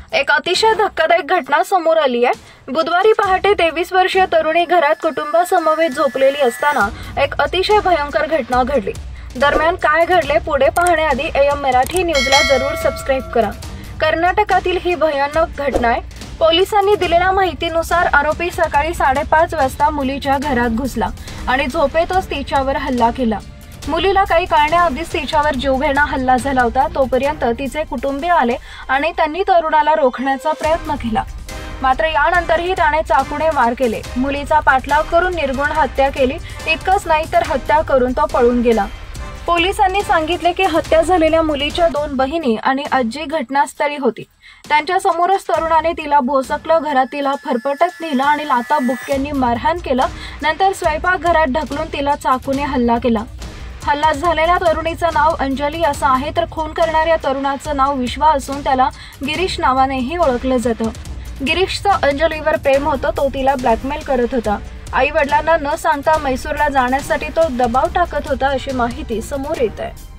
एक अतिशय धक्कादायक घटना समोर आली आहे। बुधवारी पहाटे 23 वर्षीय तरुणी घरात कुटुंबासमवेत झोपलेली असताना एक अतिशय भयंकर घटना घडली। दरम्यान काय घडले पुढे पाहण्याआधी AM मराठी न्यूजला जरूर सबस्क्राइब करा। कर्नाटकातील ही भयानक घटना आहे। पोलिसांनी दिलेल्या माहितीनुसार आरोपी सकाळी 5:30 वाजता मुलीच्या घरात घुसला आणि झोपेतच तिच्यावर हल्ला केला। मुलीला काही कळण्याआधीच तिच्यावर जीवघेणा हल्ला झाला होता। तोपर्यंत तिचे कुटुंबीय आले आणि त्यांनी तरुणाला रोखण्याचा प्रयत्न केला, मात्र यानंतरही त्याने चाकूने वार केले। मुलीचा पाठलाग करून निर्गुण हत्या केली। इतकंच नाही तर हत्या करून तो पळून गेला। पोलिसांनी सांगितले की हत्या झालेल्या मुलीच्या 2 बहिणी आणि आजी घटनास्थळी होती। त्यांच्या समोरच तरुणाने तिला भोसकलं, घरात तिला फरफटत नेलं आणि लाथा बुक्क्यांनी मारहाण केलं। नंतर स्वयंपाकघरात ढकलून तिला चाकूने हल्ला केला। हल्ला झालेल्या तरुणीचं नाव अंजली असं आहे, तर खून करणाऱ्या तरुणाचं नाव विश्वा असून त्याला गिरीश नावानेही ओळखलं जातं। गिरीशचं अंजलीवर प्रेम होतं, तो तिला ब्लॅकमेल करत होता। आई वडिलांना न सांगता मैसूरला जाण्यासाठी तो दबाव टाकत होता, अशी माहिती समोर येत आहे।